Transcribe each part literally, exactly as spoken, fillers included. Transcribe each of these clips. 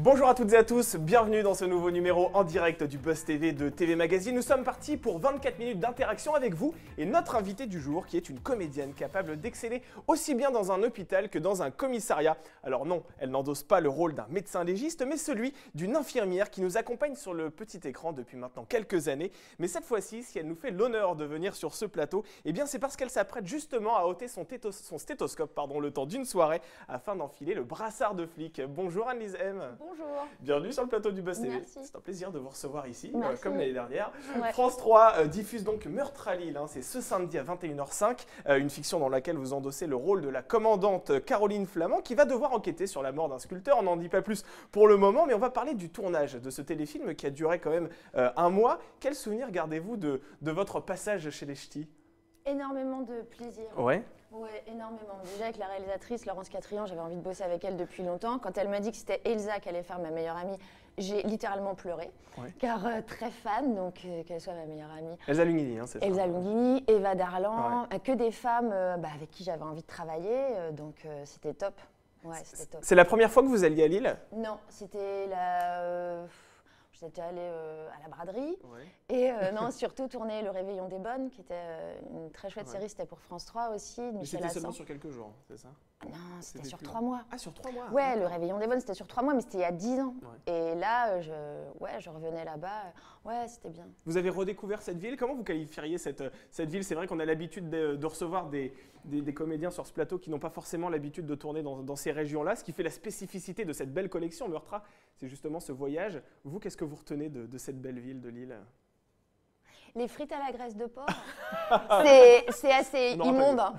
Bonjour à toutes et à tous, bienvenue dans ce nouveau numéro en direct du Buzz T V de T V Magazine. Nous sommes partis pour vingt-quatre minutes d'interaction avec vous et notre invitée du jour qui est une comédienne capable d'exceller aussi bien dans un hôpital que dans un commissariat. Alors non, elle n'endosse pas le rôle d'un médecin légiste, mais celui d'une infirmière qui nous accompagne sur le petit écran depuis maintenant quelques années. Mais cette fois-ci, si elle nous fait l'honneur de venir sur ce plateau, eh bien c'est parce qu'elle s'apprête justement à ôter son, tétos- son stéthoscope pardon, le temps d'une soirée afin d'enfiler le brassard de flic. Bonjour Anne-Lise M. Bonjour. Bienvenue sur le plateau du Buzz T V. Merci. C'est un plaisir de vous recevoir ici, euh, Merci. comme l'année dernière. Ouais. France trois euh, diffuse donc Meurtre à Lille. Hein, c'est ce samedi à vingt et une heures cinq, euh, une fiction dans laquelle vous endossez le rôle de la commandante Caroline Flamand qui va devoir enquêter sur la mort d'un sculpteur. On n'en dit pas plus pour le moment, mais on va parler du tournage de ce téléfilm qui a duré quand même euh, un mois. Quel souvenir gardez-vous de, de votre passage chez les Ch'tis? Énormément de plaisir. Ouais. Ouais, énormément. Déjà avec la réalisatrice Laurence Catrian, j'avais envie de bosser avec elle depuis longtemps. Quand elle m'a dit que c'était Elsa qui allait faire ma meilleure amie, j'ai littéralement pleuré, Ouais. car euh, très fan, donc euh, qu'elle soit ma meilleure amie. Elsa Lunghini, hein, c'est ça. Elsa Lunghini, Eva Darlan, euh, que des femmes euh, bah, avec qui j'avais envie de travailler, euh, donc euh, c'était top. Ouais, c'était top. C'est la première fois que vous alliez à Lille? Non, c'était la... Euh, J'étais allée euh, à la braderie. Ouais. Et euh, non, surtout tourner Le Réveillon des Bonnes, qui était euh, une très chouette Ouais. série, c'était pour France trois aussi. Mais Michel c'était seulement Hassan. sur quelques jours, c'est ça? Non, c'était C'était sur plus trois long. mois. Ah, sur trois mois? Ouais, Le d'accord. Réveillon des Bonnes, c'était sur trois mois, mais c'était il y a dix ans. Ouais. Et là, euh, je, ouais, je revenais là-bas. euh, Ouais, c'était bien. Vous avez redécouvert cette ville. Comment vous qualifieriez cette, cette ville? C'est vrai qu'on a l'habitude de, de recevoir des, des, des comédiens sur ce plateau qui n'ont pas forcément l'habitude de tourner dans, dans ces régions-là. Ce qui fait la spécificité de cette belle collection, Meurtra, c'est justement ce voyage. Vous, qu'est-ce que vous retenez de, de cette belle ville de Lille? Les frites à la graisse de porc, c'est c'est assez On n'aura pas immonde. Hein.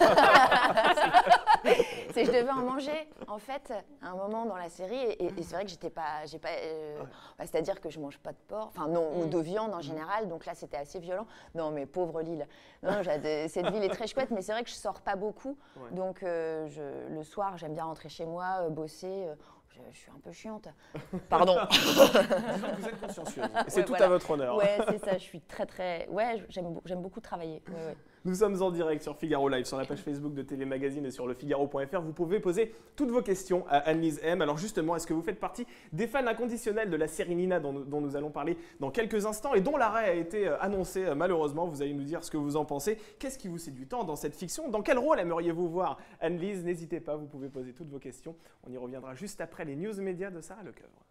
C'est je devais en manger, en fait, à un moment dans la série. Et, et c'est vrai que j'étais pas, j'ai pas, euh, Ouais. bah, c'est-à-dire que je mange pas de porc, enfin non, ou Mm. de viande en général. Donc là, c'était assez violent. Non, mais pauvre Lille. Non, j'ad- cette ville est très chouette, mais c'est vrai que je sors pas beaucoup. Ouais. Donc euh, je, le soir, j'aime bien rentrer chez moi, euh, bosser. euh, je, je suis un peu chiante. Pardon. Disons que vous êtes consciencieuse. Et c'est Ouais, tout voilà. à votre honneur. Ouais, c'est ça. Je suis très très. Ouais, j'aime j'aime beaucoup travailler. Ouais, ouais. Nous sommes en direct sur Figaro Live, sur la page Facebook de T V Magazine et sur le Figaro point F R. Vous pouvez poser toutes vos questions à Anne-Lise M. Alors justement, est-ce que vous faites partie des fans inconditionnels de la série Nina dont, dont nous allons parler dans quelques instants et dont l'arrêt a été euh, annoncé euh, malheureusement? Vous allez nous dire ce que vous en pensez. Qu'est-ce qui vous séduit tant dans cette fiction? Dans quel rôle aimeriez-vous voir Anne-Lise? N'hésitez pas, vous pouvez poser toutes vos questions. On y reviendra juste après les news médias de Sarah Lecoeuvre.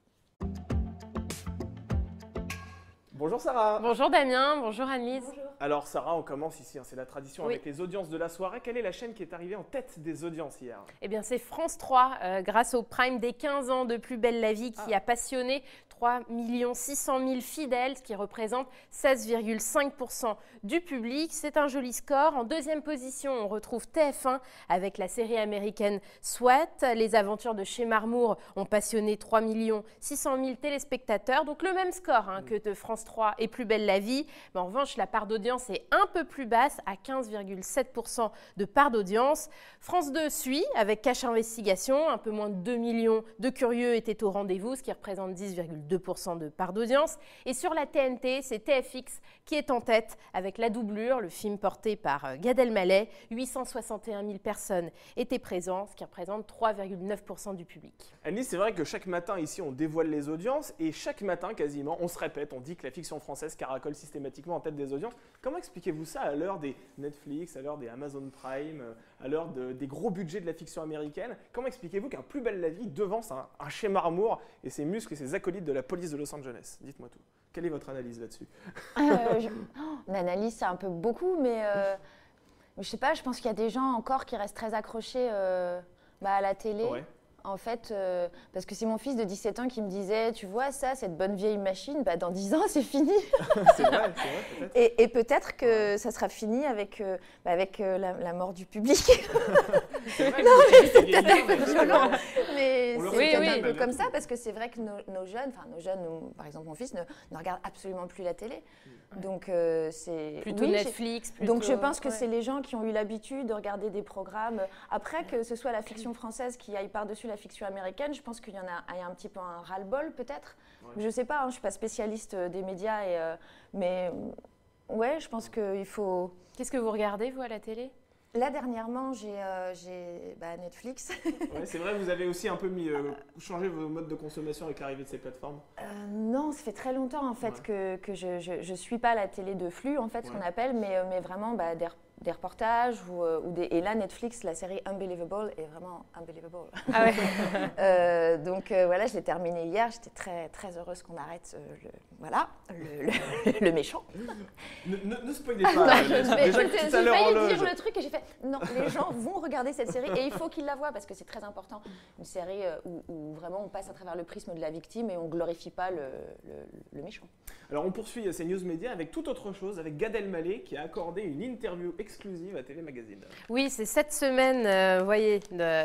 Bonjour Sarah. Bonjour Damien, bonjour Anne-Lise. Alors Sarah, on commence ici, hein, c'est la tradition Oui. avec les audiences de la soirée. Quelle est la chaîne qui est arrivée en tête des audiences hier? Eh bien c'est France trois, euh, grâce au Prime des quinze ans de Plus belle la vie qui Ah. a passionné trois millions six cent mille fidèles, ce qui représente seize virgule cinq pour cent du public. C'est un joli score. En deuxième position, on retrouve T F un avec la série américaine SWAT. Les aventures de chez Marmour ont passionné trois millions six cent mille téléspectateurs. Donc le même score hein, que de France trois et Plus belle la vie. Mais en revanche, la part d'audience est un peu plus basse, à quinze virgule sept pour cent de part d'audience. France deux suit avec Cache Investigation. Un peu moins de deux millions de curieux étaient au rendez-vous, ce qui représente dix virgule deux pour cent de part d'audience. Et sur la T N T, c'est T F X qui est en tête avec La Doublure, le film porté par euh, Gad Elmaleh. huit cent soixante et un mille personnes étaient présentes, ce qui représente trois virgule neuf pour cent du public. Anne-Lise, c'est vrai que chaque matin ici on dévoile les audiences et chaque matin quasiment on se répète, on dit que la fiction française caracole systématiquement en tête des audiences. Comment expliquez-vous ça à l'heure des Netflix, à l'heure des Amazon Prime, euh, à l'heure de- des gros budgets de la fiction américaine? Comment expliquez-vous qu'un Plus belle la vie devance un, un chez Marmour et ses muscles et ses acolytes de la police de Los Angeles? Dites-moi tout. Quelle est votre analyse là-dessus? Euh, je- oh, on analyse ça un peu beaucoup, mais euh, je sais pas, je pense qu'il y a des gens encore qui restent très accrochés euh, bah, à la télé. Ouais. En fait, euh, parce que c'est mon fils de dix-sept ans qui me disait, tu vois ça, cette bonne vieille machine, bah, dans dix ans, c'est fini. C'est vrai, c'est vrai peut-être. Et, et peut-être que ça sera fini avec, euh, bah, avec euh, la, la mort du public. C'est vrai, mais c'est peut-être un peu violent, mais On le c'est reconnaît peut-être pas un peu bien comme sûr. ça, parce que c'est vrai que nos, nos jeunes, enfin nos jeunes, nous, par exemple mon fils, ne, ne regarde absolument plus la télé. Donc euh, c'est Plutôt oui, j'ai- Netflix, plutôt... Donc je pense que ouais. c'est les gens qui ont eu l'habitude de regarder des programmes. Après, que ce soit la fiction française qui aille par-dessus la fiction américaine, je pense qu'il y en a, il y a un petit peu un ras-le-bol peut-être. Ouais. Je ne sais pas, hein, je ne suis pas spécialiste euh, des médias, et, euh, mais euh, ouais, je pense qu'il faut... Qu'est-ce que vous regardez, vous, à la télé? Là, dernièrement, j'ai euh, bah, Netflix. Ouais, c'est vrai, vous avez aussi un peu mis, euh, changé vos modes de consommation avec l'arrivée de ces plateformes. euh, Non, ça fait très longtemps en fait ouais. que, que je ne suis pas la télé de flux, en fait, ouais. ce qu'on appelle, mais, mais vraiment bah, des, des reportages. Ou, ou des, et là, Netflix, la série Unbelievable est vraiment unbelievable. Ah ouais. euh, donc euh, voilà, je l'ai terminée hier. J'étais très, très heureuse qu'on arrête euh, le, voilà, le, le, le méchant. Ne, ne, ne spoilez pas. Non, je vais, j'ai failli dire le truc et j'ai fait non, les gens vont regarder cette série et il faut qu'ils la voient parce que c'est très important. Une série où, où vraiment on passe à travers le prisme de la victime et on ne glorifie pas le, le, le méchant. Alors on poursuit ces news médias avec toute autre chose, avec Gad Elmaleh qui a accordé une interview exclusive à T V Magazine. Oui, c'est cette semaine, euh, vous voyez,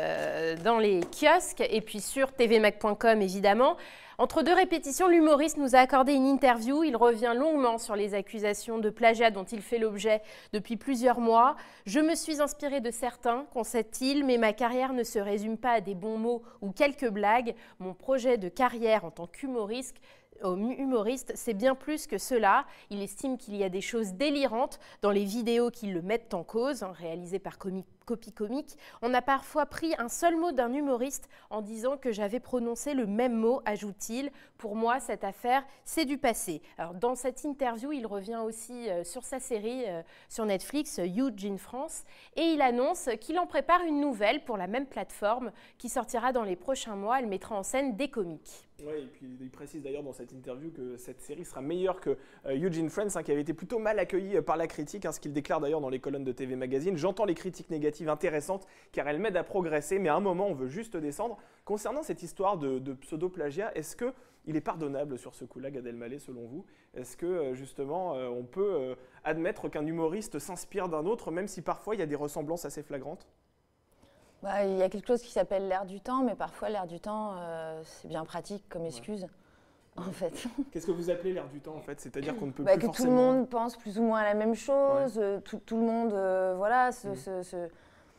de, dans les kiosques et puis sur t v mag point com évidemment. Entre deux répétitions, l'humoriste nous a accordé une interview. Il revient longuement sur les accusations de plagiat dont il fait l'objet depuis plusieurs mois. Je me suis inspirée de certains, concède-t-il, mais ma carrière ne se résume pas à des bons mots ou quelques blagues. Mon projet de carrière en tant qu'humoriste, humoriste, c'est bien plus que cela. Il estime qu'il y a des choses délirantes dans les vidéos qui le mettent en cause, hein, réalisées par Comic Copie Comique. On a parfois pris un seul mot d'un humoriste en disant que j'avais prononcé le même mot, ajoute-t-il. Pour moi, cette affaire, c'est du passé. Alors, dans cette interview, il revient aussi euh, sur sa série euh, sur Netflix, Eugene France, et il annonce qu'il en prépare une nouvelle pour la même plateforme qui sortira dans les prochains mois. Elle mettra en scène des comiques. Oui, et puis il précise d'ailleurs dans cette interview que cette série sera meilleure que euh, Eugene Friends, hein, qui avait été plutôt mal accueillie par la critique, hein, ce qu'il déclare d'ailleurs dans les colonnes de T V Magazine. J'entends les critiques négatives intéressantes car elles m'aident à progresser, mais à un moment on veut juste descendre. Concernant cette histoire de, de pseudo-plagiat, est-ce qu'il est pardonnable sur ce coup-là, Gad Elmaleh, selon vous? Est-ce que euh, justement euh, on peut euh, admettre qu'un humoriste s'inspire d'un autre, même si parfois il y a des ressemblances assez flagrantes? Bah, il y a quelque chose qui s'appelle l'air du temps, mais parfois l'air du temps, euh, c'est bien pratique comme excuse, ouais. en fait. Qu'est-ce que vous appelez l'air du temps, en fait? C'est-à-dire qu'on ne peut bah, plus que forcément… tout le monde pense plus ou moins à la même chose, ouais. euh, tout, tout le monde, euh, voilà, ce, mmh. ce, ce…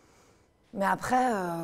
Mais après, euh,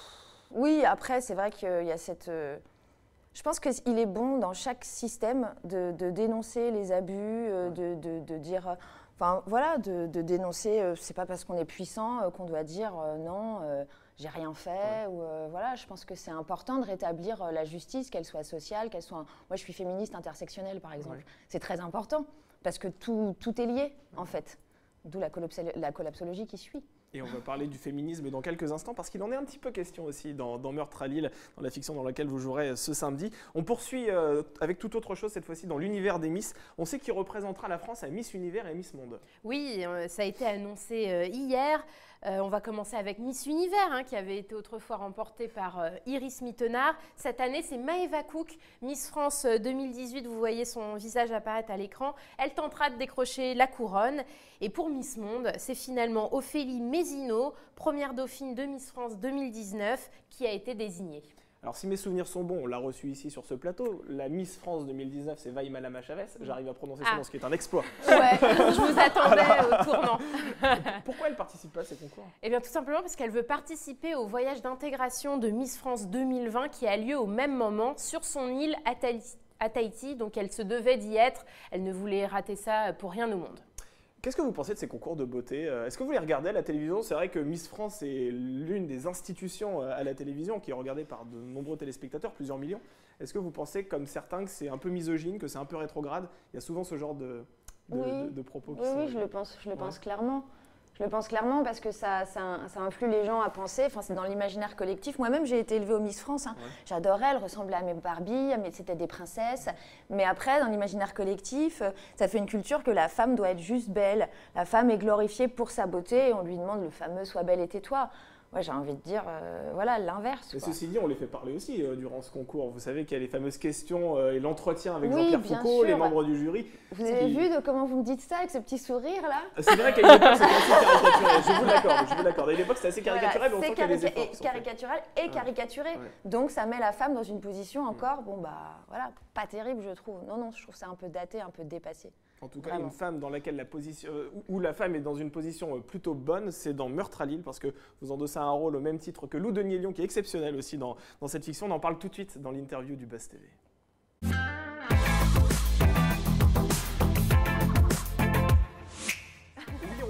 oui, après, c'est vrai qu'il y a cette… Euh, je pense qu'il est bon dans chaque système de, de dénoncer les abus, euh, de, de, de dire… Enfin, voilà, de, de dénoncer, euh, c'est pas parce qu'on est puissant euh, qu'on doit dire euh, non, euh, j'ai rien fait. Ouais. Ou, euh, voilà, je pense que c'est important de rétablir euh, la justice, qu'elle soit sociale, qu'elle soit… Un... Moi, je suis féministe intersectionnelle, par exemple. Ouais. C'est très important, parce que tout, tout est lié, ouais. en fait. D'où la, la collapsologie qui suit. Et on va parler du féminisme dans quelques instants parce qu'il en est un petit peu question aussi dans, dans Meurtre à Lille, dans la fiction dans laquelle vous jouerez ce samedi. On poursuit euh, avec toute autre chose cette fois-ci dans l'univers des Miss. On sait qui représentera la France à Miss Univers et Miss Monde. Oui, euh, ça a été annoncé euh, hier. Euh, on va commencer avec Miss Univers, hein, qui avait été autrefois remportée par euh, Iris Mittenard. Cette année, c'est Maëva Cook, Miss France deux mille dix-huit. Vous voyez son visage apparaître à l'écran. Elle tentera de décrocher la couronne. Et pour Miss Monde, c'est finalement Ophélie Mézineau, première dauphine de Miss France deux mille dix-neuf, qui a été désignée. Alors si mes souvenirs sont bons, on l'a reçue ici sur ce plateau. La Miss France deux mille dix-neuf, c'est Vaï Malama Chavez. J'arrive à prononcer son nom, ce qui est un exploit. Ouais, je vous attendais au tournant. Pourquoi elle ne participe pas à ces concours? Eh bien tout simplement parce qu'elle veut participer au voyage d'intégration de Miss France deux mille vingt qui a lieu au même moment sur son île à Tahiti. À Tahiti, donc elle se devait d'y être. Elle ne voulait rater ça pour rien au monde. Qu'est-ce que vous pensez de ces concours de beauté? Est-ce que vous les regardez à la télévision? C'est vrai que Miss France est l'une des institutions à la télévision qui est regardée par de nombreux téléspectateurs, plusieurs millions. Est-ce que vous pensez, comme certains, que c'est un peu misogyne, que c'est un peu rétrograde? Il y a souvent ce genre de, de, oui. de, de propos qui oui, sont… Oui, je le pense, je le ouais. pense clairement. Je le pense clairement parce que ça, ça, ça influe les gens à penser, enfin, c'est dans l'imaginaire collectif. Moi-même, j'ai été élevée au Miss France. Hein. Ouais. J'adorais, elles ressemblaient à mes Barbie, c'était des princesses. Mais après, dans l'imaginaire collectif, ça fait une culture que la femme doit être juste belle. La femme est glorifiée pour sa beauté et on lui demande le fameux « sois belle et tais-toi ». Ouais, j'ai envie de dire, euh, voilà, l'inverse. Mais ceci dit, on les fait parler aussi euh, durant ce concours. Vous savez qu'il y a les fameuses questions euh, et l'entretien avec oui, Jean-Pierre Foucault, sûr. Les membres du jury. Vous avez qui... vu de comment vous me dites ça, avec ce petit sourire là? C'est vrai qu'à une époque, c'était assez caricaturé. Je vous l'accorde, je vous l'accorde. À une époque, c'était assez caricaturé, voilà, mais on sent qu'il y a des efforts. Et caricatural et caricaturé. Ouais. Donc, ça met la femme dans une position encore, bon bah, voilà, pas terrible, je trouve. Non, non, je trouve ça un peu daté, un peu dépassé. En tout cas, Vraiment. Une femme dans laquelle la position, euh, où la femme est dans une position plutôt bonne, c'est dans Meurtre à Lille, parce que vous endossez un rôle au même titre que Lou Denier-Lyon, qui est exceptionnel aussi dans, dans cette fiction. On en parle tout de suite dans l'interview du Buzz T V. Oui, on bouge un petit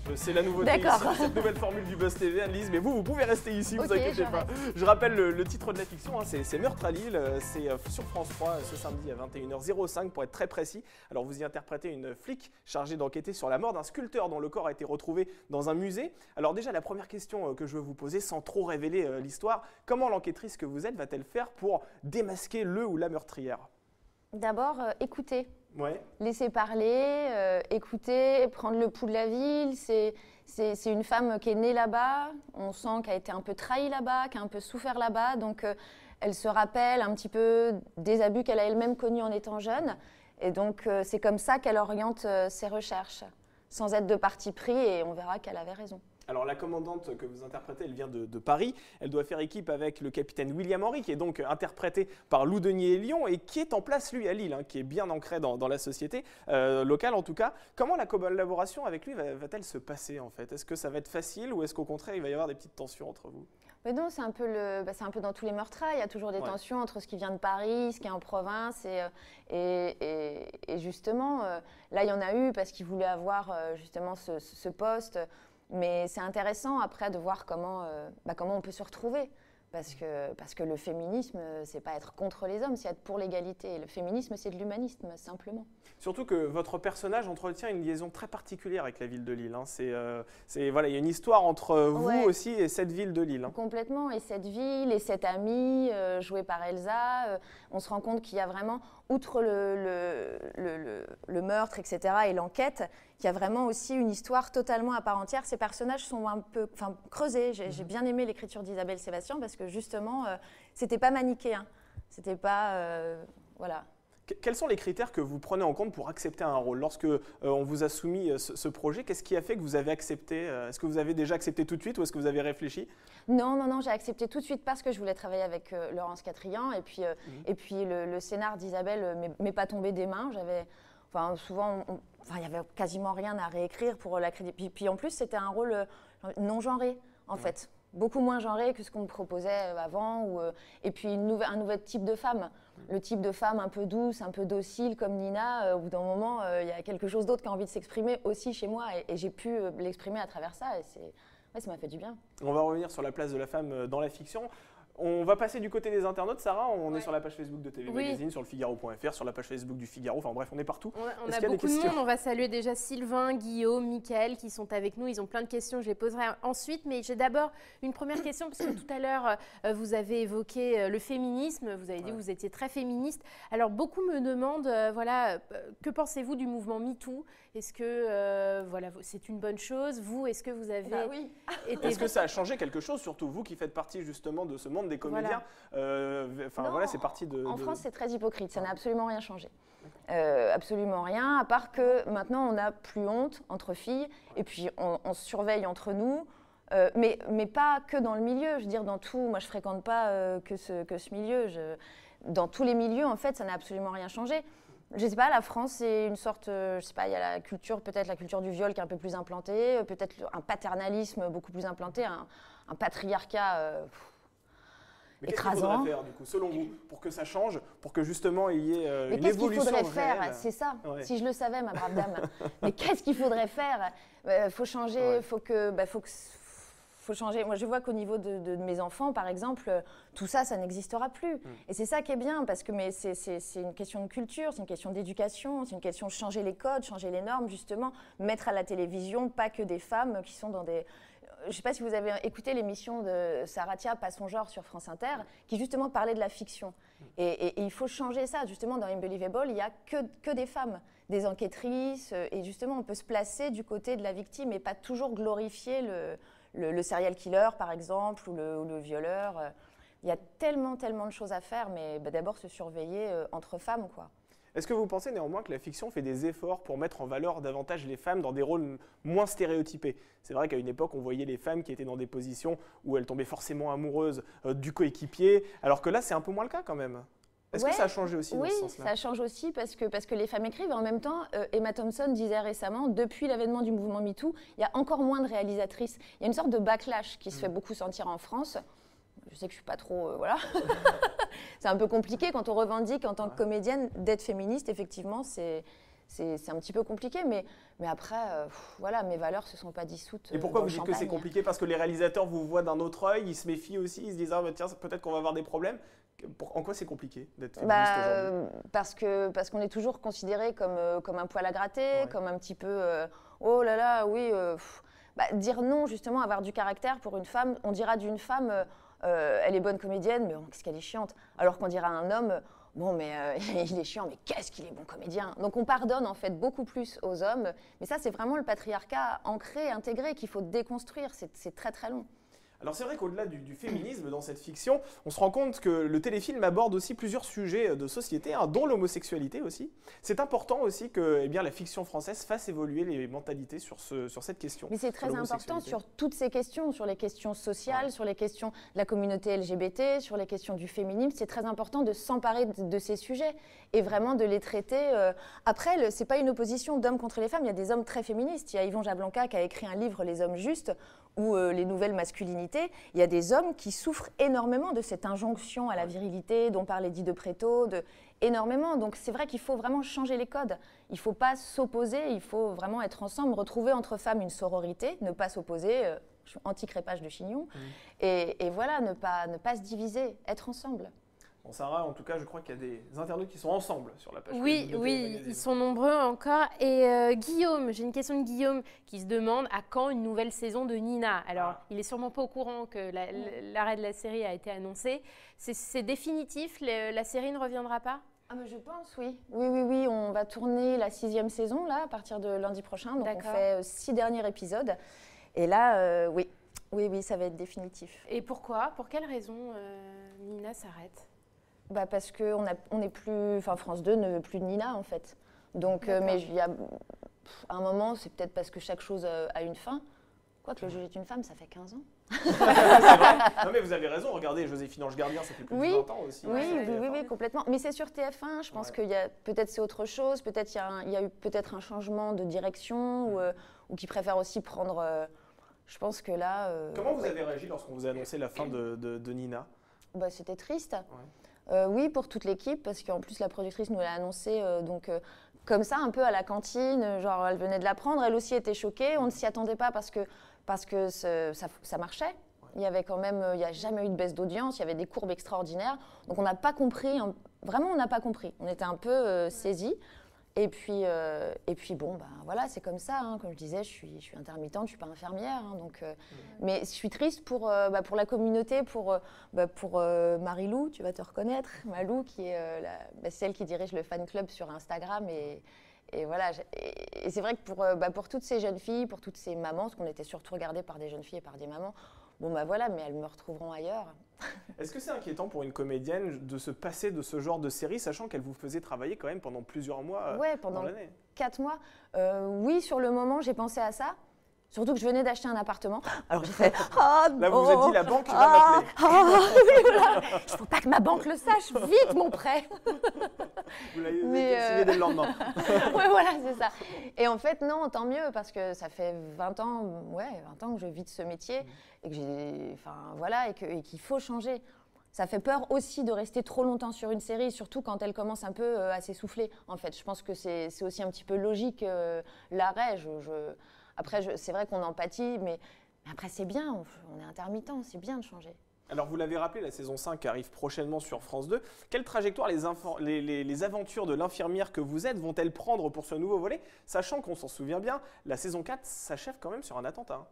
C'est la nouveauté ici, cette nouvelle formule du Buzz T V, Annelise. Mais vous, vous pouvez rester ici, okay, vous inquiétez pas. Reste. Je rappelle le, le titre de la fiction, hein, c'est Meurtre à Lille. C'est sur France trois ce samedi à vingt et une heures cinq pour être très précis. Alors vous y interprétez une flic chargée d'enquêter sur la mort d'un sculpteur dont le corps a été retrouvé dans un musée. Alors déjà, la première question que je veux vous poser, sans trop révéler euh, l'histoire, comment l'enquêtrice que vous êtes va-t-elle faire pour démasquer le ou la meurtrière? D'abord, euh, écouter. Ouais. Laisser parler, euh, écouter, prendre le pouls de la ville. C'est une femme qui est née là-bas. On sent qu'elle a été un peu trahie là-bas, qui a un peu souffert là-bas. Donc, euh, elle se rappelle un petit peu des abus qu'elle a elle-même connus en étant jeune. Et donc, euh, c'est comme ça qu'elle oriente euh, ses recherches, sans être de parti pris. Et on verra qu'elle avait raison. Alors la commandante que vous interprétez, elle vient de, de Paris. Elle doit faire équipe avec le capitaine William Henry, qui est donc interprété par Lou Denier et Lyon et qui est en place, lui, à Lille, hein, qui est bien ancré dans, dans la société euh, locale en tout cas. Comment la collaboration avec lui va-t-elle se passer en fait? Est-ce que ça va être facile ou est-ce qu'au contraire, il va y avoir des petites tensions entre vous? Mais non, c'est un, bah, un peu dans tous les meurtres. Il y a toujours des ouais. tensions entre ce qui vient de Paris, ce qui est en province. Et, et, et, et justement, euh, là, il y en a eu parce qu'ils voulaient avoir euh, justement ce, ce poste. Mais c'est intéressant après de voir comment, euh, bah, comment on peut se retrouver. Parce que, parce que le féminisme, c'est pas être contre les hommes, c'est être pour l'égalité. Le féminisme, c'est de l'humanisme, simplement. Surtout que votre personnage entretient une liaison très particulière avec la ville de Lille. Hein. C'est, euh, c'est, voilà, il y a une histoire entre vous ouais. aussi et cette ville de Lille. Hein. Complètement. Et cette ville et cette amie, euh, jouée par Elsa, euh, on se rend compte qu'il y a vraiment, outre le, le, le, le, le meurtre, et cetera, et l'enquête, qu'il y a vraiment aussi une histoire totalement à part entière. Ces personnages sont un peu enfin, creusés. J'ai, mmh. j'ai bien aimé l'écriture d'Isabelle Sébastien parce que justement, euh, c'était pas manichéen. C'était pas... Euh, voilà. Quels sont les critères que vous prenez en compte pour accepter un rôle? Lorsque euh, on vous a soumis euh, ce, ce projet, qu'est-ce qui a fait que vous avez accepté? euh, Est-ce que vous avez déjà accepté tout de suite ou est-ce que vous avez réfléchi? Non, non, non, j'ai accepté tout de suite parce que je voulais travailler avec euh, Laurence Quatrian et puis, euh, mmh. et puis le, le scénar d'Isabelle ne m'est pas tombé des mains. J'avais, enfin, souvent, on, enfin, il n'y avait quasiment rien à réécrire pour la crédit. Puis, puis en plus, c'était un rôle euh, non genré, en mmh. fait. Beaucoup moins genré que ce qu'on me proposait avant. Ou, euh, et puis une nouvelle, un nouvel type de femme. Le type de femme un peu douce, un peu docile comme Nina. Euh, au bout d'un moment, il euh, y a quelque chose d'autre qui a envie de s'exprimer aussi chez moi. Et, et j'ai pu euh, l'exprimer à travers ça. Et ouais, ça m'a fait du bien. On va revenir sur la place de la femme dans la fiction. On va passer du côté des internautes, Sarah. On ouais. est sur la page Facebook de T V oui. Magazine, sur le Figaro point F R, sur la page Facebook du Figaro. Enfin bref, on est partout. On a, on a beaucoup de monde. On va saluer déjà Sylvain, Guillaume, Mickaël qui sont avec nous. Ils ont plein de questions. Je les poserai ensuite. Mais j'ai d'abord une première question parce que tout à l'heure, euh, vous avez évoqué euh, le féminisme. Vous avez dit ouais. que vous étiez très féministe. Alors beaucoup me demandent, euh, voilà, euh, que pensez-vous du mouvement MeToo? Est-ce que euh, voilà, c'est une bonne chose? Vous, est-ce que vous avez bah oui. été... Est-ce que ça a changé quelque chose, surtout vous qui faites partie justement de ce monde des comédiens? Enfin voilà, euh, voilà c'est parti de... En de... France, c'est très hypocrite. Ça n'a absolument rien changé. Euh, absolument rien, à part que maintenant, on n'a plus honte entre filles et puis on, on se surveille entre nous. Euh, mais, mais pas que dans le milieu. Je veux dire, dans tout... Moi, je ne fréquente pas euh, que, ce, que ce milieu. Je, dans tous les milieux, en fait, ça n'a absolument rien changé. Je ne sais pas, la France, c'est une sorte, euh, je sais pas, il y a la culture, peut-être la culture du viol qui est un peu plus implantée, euh, peut-être un paternalisme beaucoup plus implanté, un, un patriarcat euh, Mais écrasant. Qu'est-ce qu'il faudrait faire, du coup, selon vous, pour que ça change, pour que justement il y ait euh, une évolution réelle? Qu'est-ce qu'il faudrait faire? C'est ça, ouais. si je le savais, ma brave dame. Mais qu'est-ce qu'il faudrait faire? Il euh, faut changer, il ouais. faut que... Bah, faut que faut changer. Moi, je vois qu'au niveau de, de, de mes enfants, par exemple, tout ça, ça n'existera plus. Mmh. Et c'est ça qui est bien, parce que c'est une question de culture, c'est une question d'éducation, c'est une question de changer les codes, changer les normes, justement, mettre à la télévision pas que des femmes qui sont dans des... Je ne sais pas si vous avez écouté l'émission de Saratia, Pas son genre, sur France Inter, qui justement parlait de la fiction. Et, et, et il faut changer ça. Justement, dans Unbelievable, il n'y a que, que des femmes, des enquêtrices. Et justement, on peut se placer du côté de la victime et pas toujours glorifier le... Le, le serial killer, par exemple, ou le, ou le violeur. Euh, il y a tellement, tellement de choses à faire, mais bah, d'abord se surveiller euh, entre femmes, quoi. Est-ce que vous pensez néanmoins que la fiction fait des efforts pour mettre en valeur davantage les femmes dans des rôles moins stéréotypés? C'est vrai qu'à une époque, on voyait les femmes qui étaient dans des positions où elles tombaient forcément amoureuses euh, du coéquipier, alors que là, c'est un peu moins le cas quand même. Est-ce ouais, que ça a changé aussi oui, dans ce sens-là? Oui, ça change aussi parce que, parce que les femmes écrivent. Et en même temps, euh, Emma Thompson disait récemment, depuis l'avènement du mouvement MeToo, il y a encore moins de réalisatrices. Il y a une sorte de backlash qui se mmh. fait beaucoup sentir en France. Je sais que je ne suis pas trop... Euh, voilà. C'est un peu compliqué quand on revendique en tant que comédienne d'être féministe. Effectivement, c'est c'est un petit peu compliqué, mais, mais après, euh, pff, voilà, mes valeurs ne se sont pas dissoutes. Et pourquoi dans vous le dites que c'est champagne. compliqué? Parce que les réalisateurs vous voient d'un autre œil, ils se méfient aussi, ils se disent ah, bah, tiens, peut-être qu'on va avoir des problèmes. Pour- en quoi c'est compliqué d'être féministe Bah, aujourd'hui? euh, parce que parce qu'on est toujours considéré comme, euh, comme un poil à gratter, Ouais. comme un petit peu euh, oh là là, oui. euh, pff. Bah, dire non, justement, avoir du caractère pour une femme, on dira d'une femme, euh, euh, elle est bonne comédienne, mais oh, qu'est-ce qu'elle est chiante. Alors qu'on dira à un homme, bon, mais euh, il est chiant, mais qu'est-ce qu'il est bon comédien. Donc on pardonne en fait beaucoup plus aux hommes, mais ça c'est vraiment le patriarcat ancré, intégré, qu'il faut déconstruire, c'est très très long. Alors c'est vrai qu'au-delà du, du féminisme dans cette fiction, on se rend compte que le téléfilm aborde aussi plusieurs sujets de société, hein, dont l'homosexualité aussi. C'est important aussi que eh bien, la fiction française fasse évoluer les mentalités sur, ce, sur cette question. Mais c'est très important l'homosexualité. sur toutes ces questions, sur les questions sociales, Ouais. sur les questions de la communauté L G B T, sur les questions du féminisme. C'est très important de s'emparer de, de ces sujets et vraiment de les traiter. Euh... Après, ce n'est pas une opposition d'hommes contre les femmes. Il y a des hommes très féministes. Il y a Yvon Jablanca qui a écrit un livre, Les hommes justes, ou euh, les nouvelles masculinités. Il y a des hommes qui souffrent énormément de cette injonction à la virilité dont parlait Di de Préto, de... énormément. Donc c'est vrai qu'il faut vraiment changer les codes. Il ne faut pas s'opposer, il faut vraiment être ensemble, retrouver entre femmes une sororité, ne pas s'opposer, euh, je suis anti-crépage de chignon, mmh. et, et voilà, ne pas, ne pas se diviser, être ensemble. Bon, Sarah, en tout cas, je crois qu'il y a des internautes qui sont ensemble sur la page. Oui, oui, ils sont nombreux encore. Et euh, Guillaume, j'ai une question de Guillaume qui se demande à quand une nouvelle saison de Nina. Alors, ah. il est sûrement pas au courant que l'arrêt de la série a été annoncé. C'est définitif, le, la série ne reviendra pas? Ah mais je pense, oui. Oui, oui, oui, on va tourner la sixième saison, là, à partir de lundi prochain. Donc, on fait euh, six derniers épisodes. Et là, euh, oui, oui, oui, ça va être définitif. Et pourquoi? Pour quelle raison euh, Nina s'arrête? Bah parce qu'on on n'est plus, enfin France deux ne veut plus de Nina en fait. Donc, euh, mais il y a à un moment, c'est peut-être parce que chaque chose a une fin. Quoique le juge est une femme, ça fait quinze ans. Non mais vous avez raison, regardez Joséphine Ange Gardien, ça fait plus oui, de vingt ans aussi. Oui, oui, oui, oui, complètement. Mais c'est sur T F un, je pense ouais. qu'il y a peut-être c'est autre chose, peut-être il y, y a eu peut-être un changement de direction ou, euh, ou qui préfère aussi prendre. Euh, je pense que là. Euh, Comment vous ouais. avez réagi lorsqu'on vous a annoncé la fin de, de, de Nina? Bah, c'était triste. Ouais. Euh, oui, pour toute l'équipe, parce qu'en plus la productrice nous l'a annoncé, euh, donc euh, comme ça, un peu à la cantine, genre elle venait de l'apprendre, elle aussi était choquée, on ne s'y attendait pas parce que, parce que ça, ça marchait. Il y avait quand même, il n'y a jamais eu de baisse d'audience, il y avait des courbes extraordinaires, donc on n'a pas compris, hein, vraiment on n'a pas compris, on était un peu euh, saisis. Et puis, euh, et puis bon, ben voilà, c'est comme ça. Hein. Comme je disais, je suis, je suis intermittente, je ne suis pas infirmière. Hein, donc, euh, mmh. Mais je suis triste pour, euh, bah, pour la communauté, pour, euh, bah, pour euh, Marie-Lou, tu vas te reconnaître. Malou, qui est euh, la, bah, celle qui dirige le fan club sur Instagram. Et, et voilà. Et, et c'est vrai que pour, euh, bah, pour toutes ces jeunes filles, pour toutes ces mamans, parce qu'on était surtout regardés par des jeunes filles et par des mamans, bon bah voilà, mais elles me retrouveront ailleurs. Est-ce que c'est inquiétant pour une comédienne de se passer de ce genre de série, sachant qu'elle vous faisait travailler quand même pendant plusieurs mois ouais, pendant dans l'année? Quatre mois. Euh, oui, sur le moment, j'ai pensé à ça. Surtout que je venais d'acheter un appartement. Alors j'ai fait ah, là, vous oh, vous êtes dit, la banque ah, va m'appeler. Ah, oui, voilà. Il ne faut pas que ma banque le sache. Vite, mon prêt. Vous l'avez signé euh... dès le lendemain. Oui, voilà, c'est ça. Et en fait, non, tant mieux, parce que ça fait vingt ans, ouais, vingt ans que je vis de ce métier et que j'ai, enfin, voilà, et que, et qu'il faut changer. Ça fait peur aussi de rester trop longtemps sur une série, surtout quand elle commence un peu euh, à s'essouffler. En fait, je pense que c'est aussi un petit peu logique euh, l'arrêt. Je, je... Après, c'est vrai qu'on empathie, mais, mais après, c'est bien, on, on est intermittent, c'est bien de changer. Alors, vous l'avez rappelé, la saison cinq arrive prochainement sur France deux. Quelle trajectoire les, les, les, les aventures de l'infirmière que vous êtes vont-elles prendre pour ce nouveau volet, sachant qu'on s'en souvient bien, la saison quatre s'achève quand même sur un attentat?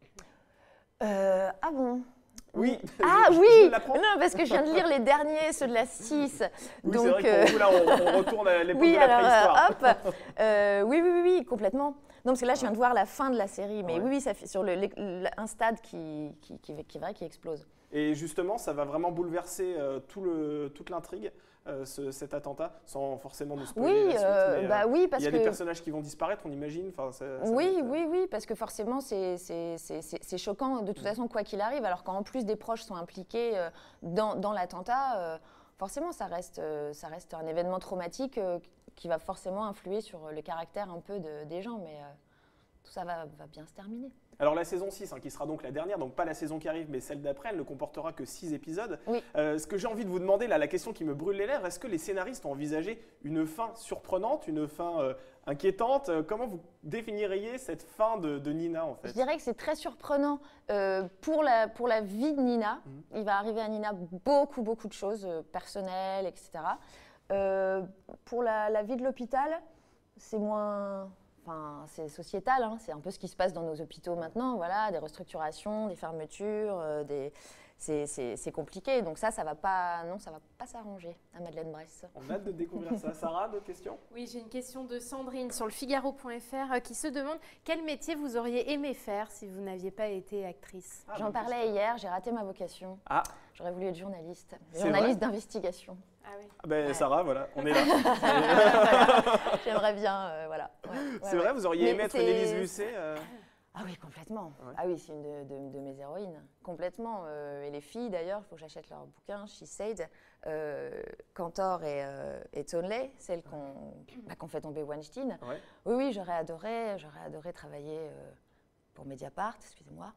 euh, Ah bon? Oui. Ah je, oui, je non, parce que je viens de lire les derniers, ceux de la six. Oui, donc c'est vrai que pour vous, là, on, on retourne à l'époque oui, de la préhistoire. Hop, euh, oui, oui, oui, oui, complètement. Non, parce que là, je viens de voir la fin de la série, mais ouais. oui, oui, ça fait sur le, le, un stade qui, qui, qui, qui, vrai, qui explose. Et justement, ça va vraiment bouleverser euh, tout le, toute l'intrigue, euh, ce, cet attentat, sans forcément nous spoiler oui, la suite. Euh, mais, bah euh, oui, parce il y a que... des personnages qui vont disparaître, on imagine. Enfin, ça, ça oui, être... oui, oui, parce que forcément, c'est choquant de toute mmh. façon, quoi qu'il arrive. Alors qu'en plus, des proches sont impliqués euh, dans, dans l'attentat, euh, forcément, ça reste, euh, ça reste un événement traumatique euh, qui va forcément influer sur le caractère un peu de, des gens. Mais, euh, tout ça va, va bien se terminer. Alors la saison six, hein, qui sera donc la dernière, donc pas la saison qui arrive, mais celle d'après, elle ne comportera que six épisodes. Oui. Euh, ce que j'ai envie de vous demander, là, la question qui me brûle les lèvres, est-ce que les scénaristes ont envisagé une fin surprenante, une fin euh, inquiétante? Comment vous définiriez cette fin de, de Nina, en fait? Je dirais que c'est très surprenant euh, pour, la, pour la vie de Nina. Mhm. Il va arriver à Nina beaucoup, beaucoup de choses euh, personnelles, et cetera. Euh, pour la, la vie de l'hôpital, c'est moins... Enfin, c'est sociétal, hein. C'est un peu ce qui se passe dans nos hôpitaux maintenant, voilà, des restructurations, des fermetures, euh, des... c'est, c'est, c'est compliqué. Donc ça, ça va pas, non, ça va pas s'arranger à Madeleine Bress. On a hâte de découvrir ça. Sarah, d'autres questions? Oui, j'ai une question de Sandrine sur le Figaro point F R euh, qui se demande quel métier vous auriez aimé faire si vous n'aviez pas été actrice. Ah, J'en parlais question. hier, j'ai raté ma vocation. Ah, J'aurais voulu être journaliste, C'est journaliste d'investigation. Ah oui. ah ben Ouais. Sarah, voilà, on est là. Voilà. J'aimerais bien, euh, voilà. Ouais, ouais, C'est ouais. vrai, vous auriez Mais aimé être c'est- une Élise Lucet euh, Ah oui, complètement. Ouais. Ah oui, c'est une de, de- de mes héroïnes, complètement. Euh, et les filles, d'ailleurs, il faut que j'achète leur bouquin, She Said, euh, Cantor et, euh, et Tonley, celles qu'on bah, qu'on fait tomber Weinstein. ouais. Oui, oui, j'aurais adoré, j'aurais adoré travailler euh, pour Mediapart, excusez-moi.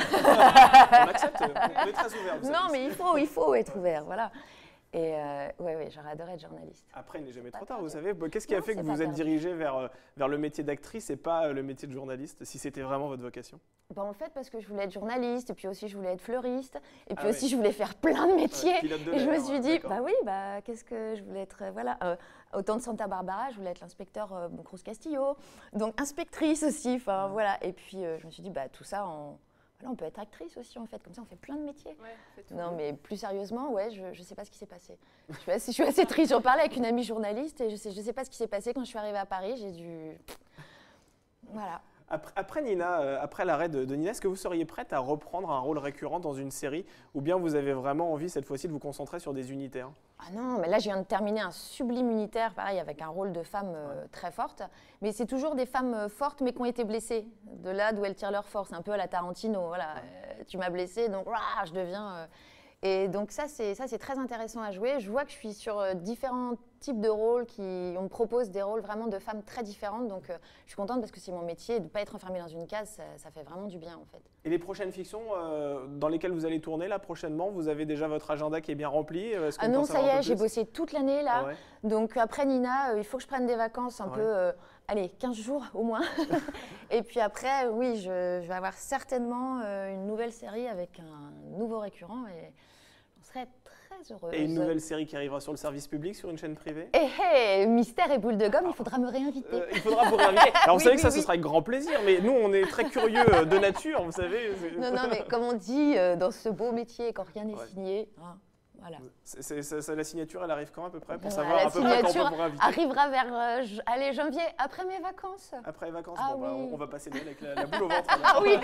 On accepte, on est très ouvert. vous Non, savez. mais il faut, il faut être ouvert, voilà. Et euh, oui, oui, j'aurais adoré être journaliste. Après, il n'est jamais Pas trop tard, perdu. vous savez. Bon, qu'est-ce qui a Non, fait que c'est vous pas vous êtes perdu. dirigé vers, euh, vers le métier d'actrice et pas euh, le métier de journaliste, si c'était vraiment votre vocation? Bah, en fait, parce que je voulais être journaliste, et puis aussi je voulais être fleuriste, et puis Ah aussi oui. je voulais faire plein de métiers. Ouais, pilote de Et je me l'air, suis ouais, dit, d'accord. bah oui, bah qu'est-ce que je voulais être, euh, voilà. Euh, au temps de Santa Barbara, je voulais être l'inspecteur euh, Cruz Castillo, donc inspectrice aussi, enfin voilà. Et puis euh, je me suis dit, bah tout ça, en... voilà, on peut être actrice aussi en fait, comme ça on fait plein de métiers. Ouais, faites tout. Non, mais plus sérieusement, ouais, je ne sais pas ce qui s'est passé. Je suis assez, je suis assez triste. J'en parlais avec une amie journaliste et je ne sais, je sais pas ce qui s'est passé quand je suis arrivée à Paris. J'ai dû. Voilà. Après, après Nina, euh, après l'arrêt de, de Nina, est-ce que vous seriez prête à reprendre un rôle récurrent dans une série, ou bien vous avez vraiment envie cette fois-ci de vous concentrer sur des unitaires? Ah non, mais là, je viens de terminer un sublime unitaire, pareil, avec un rôle de femme euh, très forte. Mais c'est toujours des femmes euh, fortes, mais qui ont été blessées. De là d'où elles tirent leur force, un peu à la Tarantino. Voilà, euh, tu m'as blessée, donc rah, je deviens. euh, Et donc ça, c'est ça, c'est très intéressant à jouer. Je vois que je suis sur euh, différents types de rôles, qui, on me propose des rôles vraiment de femmes très différentes. Donc euh, je suis contente parce que c'est mon métier, de ne pas être enfermée dans une case, ça, ça fait vraiment du bien en fait. Et les prochaines fictions euh, dans lesquelles vous allez tourner là prochainement, vous avez déjà votre agenda qui est bien rempli? Est-ce qu'on Ah peut non, en ça savoir y un peu est, j'ai plus? bossé toute l'année là. Ah ouais. Donc après Nina, euh, il faut que je prenne des vacances un Ouais. peu, euh, allez, quinze jours au moins. Et puis après, oui, je, je vais avoir certainement euh, une nouvelle série avec un nouveau récurrent et j'en serai très heureuse. Et une nouvelle série qui arrivera sur le service public, sur une chaîne privée? Eh hey, mystère et boule de gomme, il faudra me réinviter. Euh, il faudra vous réinviter. Alors vous Oui, savez oui, que ça, oui. ce sera avec grand plaisir, mais nous, on est très curieux euh, de nature, vous savez. c'est- Non, non, mais comme on dit, euh, dans ce beau métier, quand rien n'est Ouais. signé, hein, voilà. C'est- c'est- ça- ça- la signature, elle arrive quand à peu près pour Ouais, savoir la à peu près quand on signature peut vous réinviter? arrivera vers, euh, j- allez, janvier, après mes vacances. Après les vacances, Ah bon, bah, oui. on, on va passer Noël avec la, la boule au ventre. Ah alors. oui.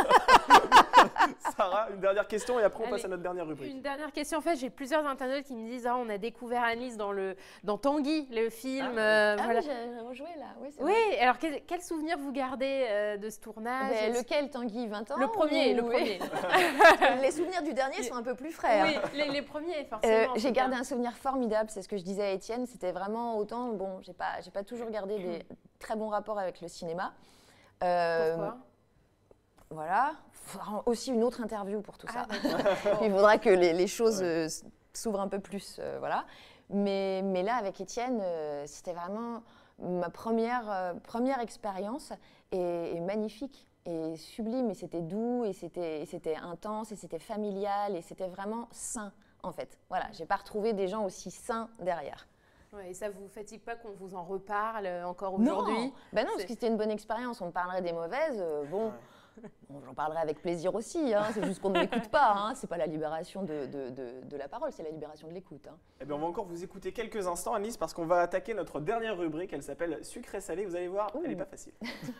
Sarah, une dernière question et après on Allez, passe à notre dernière rubrique. Une dernière question. En fait, j'ai plusieurs internautes qui me disent ah, on a découvert Annelise dans, le, dans Tanguy, le film. Ah, euh, Ah voilà. oui, j'ai rejoué là, oui, c'est Oui, vrai. alors quel, quel souvenir vous gardez euh, de ce tournage? Mais lequel, Tanguy, vingt ans Le premier, ou- le premier. Les souvenirs du dernier sont un peu plus frais. hein. Oui, les, les premiers, forcément. Euh, en j'ai tout gardé cas. un souvenir formidable, c'est ce que je disais à Étienne, c'était vraiment autant, bon, j'ai pas, j'ai pas toujours gardé des très bons rapports avec le cinéma. Euh, Pourquoi? Voilà, il faudra aussi une autre interview pour tout ça. Ah, d'accord. Il faudra que les, les choses Ouais. euh, s- s'ouvrent un peu plus, euh, voilà. Mais, mais là, avec Étienne, euh, c'était vraiment ma première, euh, première expérience et, et magnifique et sublime. Et c'était doux, et c'était, et c'était intense, et c'était familial, et c'était vraiment sain, en fait. Voilà, j'ai pas retrouvé des gens aussi sains derrière. Ouais, et ça vous fatigue pas qu'on vous en reparle euh, encore aujourd'hui? Non, ben non, parce C'est- que c'était une bonne expérience. On me parlerait des mauvaises, euh, bon. Ouais. Bon, j'en parlerai avec plaisir aussi, hein, c'est juste qu'on ne m'écoute pas, hein, c'est pas la libération de, de, de, de la parole, c'est la libération de l'écoute. Hein. Eh bien, on va encore vous écouter quelques instants, Annelise, parce qu'on va attaquer notre dernière rubrique. Elle s'appelle Sucré Salé. Vous allez voir, elle n'est Ouh. pas facile.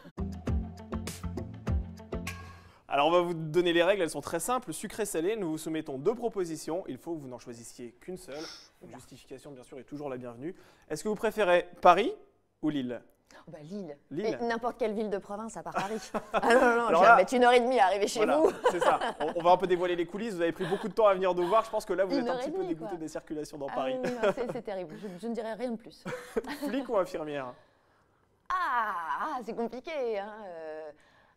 Alors, on va vous donner les règles. Elles sont très simples. Sucré Salé, nous vous soumettons deux propositions. Il faut que vous n'en choisissiez qu'une seule. Une justification, bien sûr, est toujours la bienvenue. Est-ce que vous préférez Paris ou Lille? Oh, bah, Lille, Lille. Et n'importe quelle ville de province à part Paris. Ah non, non, non, Alors je là- vais mettre une heure et demie à arriver chez Voilà, vous. c'est ça. On, on va un peu dévoiler les coulisses. Vous avez pris beaucoup de temps à venir nous voir. Je pense que là, vous Une êtes un heure et petit peu demie, dégoûté quoi. des circulations dans Ah Paris. oui, non, c'est, c'est terrible, je, je ne dirais rien de plus. Flic ou infirmière? Ah, ah, c'est compliqué. Hein, euh,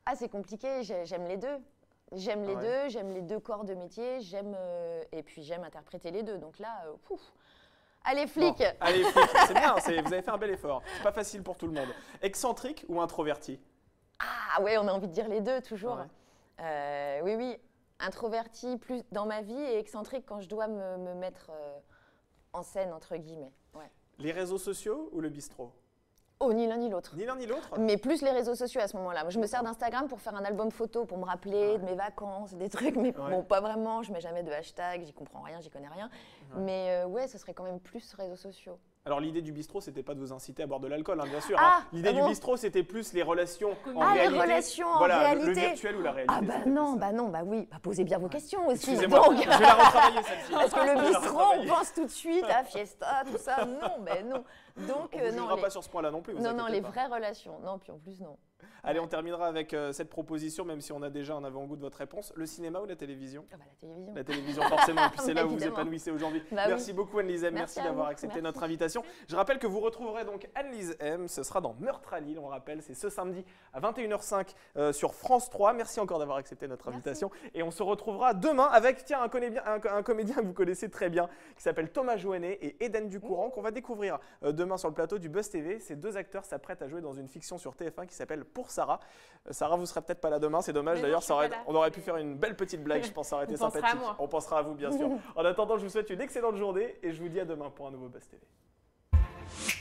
Ah, c'est compliqué, j'ai- j'aime les deux. J'aime les Ouais. deux, j'aime les deux corps de métier, j'aime euh, et puis j'aime interpréter les deux. Donc là, euh, pouf. Allez, flic. Bon, allez, flic, c'est bien, c'est- vous avez fait un bel effort. C'est pas facile pour tout le monde. Excentrique ou introverti? Ah ouais, on a envie de dire les deux toujours. Ouais. Euh, oui, oui. Introverti plus dans ma vie et excentrique quand je dois me, me mettre euh, en scène, entre guillemets. Ouais. Les réseaux sociaux ou le bistrot? Oh, ni l'un ni l'autre. Ni l'un ni l'autre? Mais plus les réseaux sociaux à ce moment-là. Moi, je me sers d'Instagram pour faire un album photo, pour me rappeler Ouais. de mes vacances, des trucs, mais Ouais. bon, pas vraiment. Je mets jamais de hashtag, j'y comprends rien, j'y connais rien. Ouais. Mais euh, ouais, ce serait quand même plus réseaux sociaux. Alors l'idée du bistrot, c'était pas de vous inciter à boire de l'alcool, hein, bien sûr. Ah, hein. L'idée ah du bon bistrot, c'était plus les relations en Ah, les réalité. relations en voilà, le- réalité. le virtuel ou la réalité. Ah bah c'était non, plus ça. bah non, bah oui. Bah, posez bien vos questions aussi. Excusez-moi, Donc, je vais la retravailler celle-ci. parce que Je vais le la bistrot, on retravailler. pense tout de suite à fiesta, tout ça. Non, mais non. Donc On euh, vous non, jugera les... pas sur ce point-là non plus. Vous non, non, inquiétez les pas. vraies relations. Non, puis en plus non. Allez, on terminera avec euh, cette proposition, même si on a déjà un avant-goût de votre réponse. Le cinéma ou la télévision? Ah bah la télévision. La télévision, forcément. Et puis c'est là où vous vous Évidemment. épanouissez aujourd'hui. Bah merci oui. beaucoup Anne-Lise M. Merci, Merci à d'avoir vous. accepté Merci. notre invitation. Je rappelle que vous retrouverez donc Anne-Lise M. Ce sera dans Meurtre à Lille, on rappelle. C'est ce samedi à vingt et une heures cinq euh, sur France trois. Merci encore d'avoir accepté notre Merci. invitation. Et on se retrouvera demain avec tiens, un, comédien, un, un comédien que vous connaissez très bien, qui s'appelle Thomas Jouanet et Eden Ducourant, qu'on va découvrir euh, demain sur le plateau du Buzz T V. Ces deux acteurs s'apprêtent à jouer dans une fiction sur T F un qui s'appelle Pour Sarah. Euh, Sarah, vous serez peut-être pas là demain, c'est dommage. Mais non, D'ailleurs, je ça suis aurait- pas là. on aurait pu faire une belle petite blague, je pense, ça aurait été On pensera à sympathique. moi. On pensera à vous, bien sûr. En attendant, je vous souhaite une excellente journée et je vous dis à demain pour un nouveau Buzz T V.